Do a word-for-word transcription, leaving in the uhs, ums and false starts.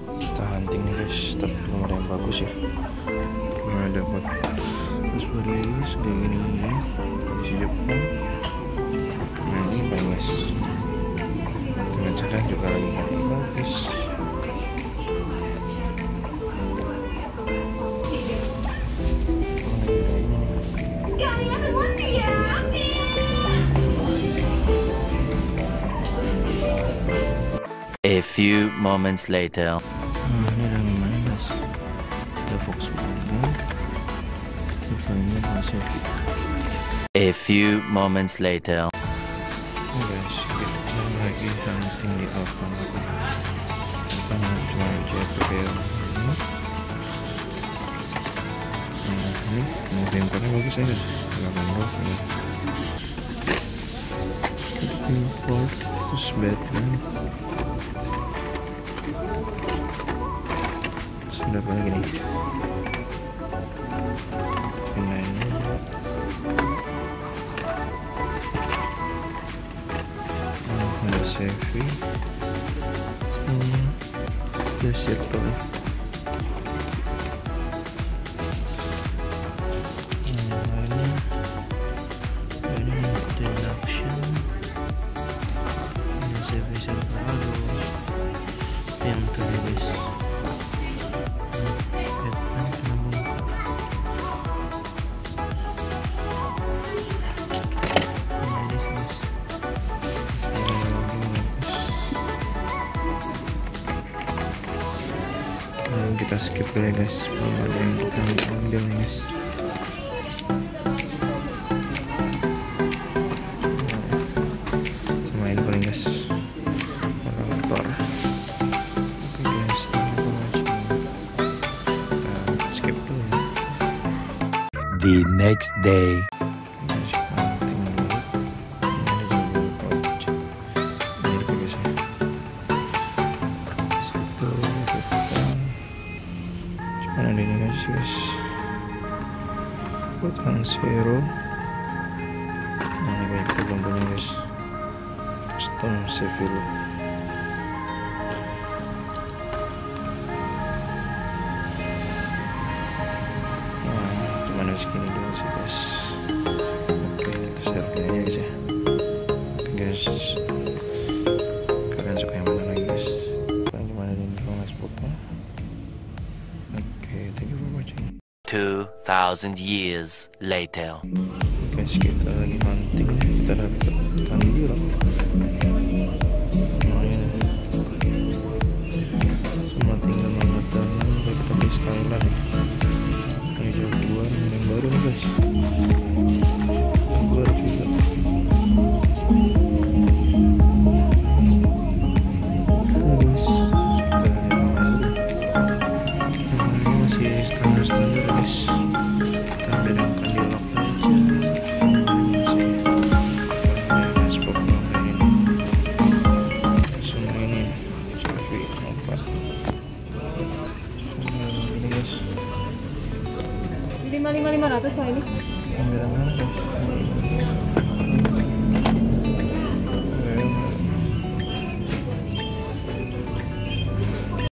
Kita hunting nih guys, tapi belum ada yang bagus ya. Belum ada dapat terus baris kayak gini ya, kondisi Jepang. Nah ini bagus. Dengan sekarang juga lagi nggak bagus. A few moments later. Nah, ini ada gimana guys? Ada fox burger. Ini masih. A few moments later. Oh guys, kita lagi hunting di oven. Kita cuma jatuh kayak ini. Nah, ini mau tempernya bagus ya guys. delapan volt ya. Import terus Batman. Sudah apa lagi nih? Finalnya oh, ada Sevi sama ada circle. Yang lainnya ini deduction, ini Sevi circle yang terlebih. Kita skip dulu ya guys, belum ada yang kita ambil nih guys. Sama ini paling guys, motor. Oke guys, kita skip dulu ya. The next day. Mana ada ini guys guys, potongan zero. Nah ini baik, kita belum punya guys, custom save dulu. Nah cuma ada segini dulu sih guys. Oke kita save aja guys ya. Oke guys, kalian suka yang mana lagi guys? Kalian gimana nih kalau spotnya? Okay, thank you for watching. Two thousand years later. Guys, kita lagi hunting. Kita dapat kandil. Lumayan. Cuma tinggal nomor tanam. Kita beli Skylar. Ini jagoan yang baru nih guys. Jagoan juga. lima lima lima ratus lah ini. Kamera mana guys?